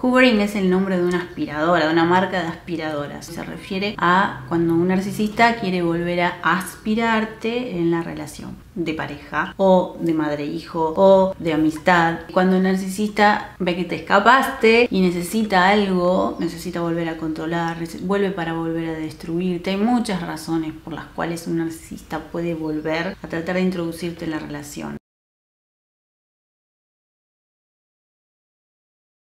Hoovering es el nombre de una aspiradora, de una marca de aspiradoras. Se refiere a cuando un narcisista quiere volver a aspirarte en la relación de pareja o de madre-hijo o de amistad. Cuando el narcisista ve que te escapaste y necesita algo, necesita volver a controlar, vuelve para volver a destruirte. Hay muchas razones por las cuales un narcisista puede volver a tratar de introducirte en la relación.